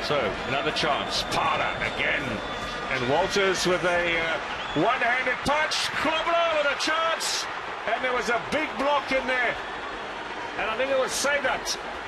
So, another chance. Parra again. And Walters with a one-handed punch. Klobler with a chance. And there was a big block in there. And I think it was Sadat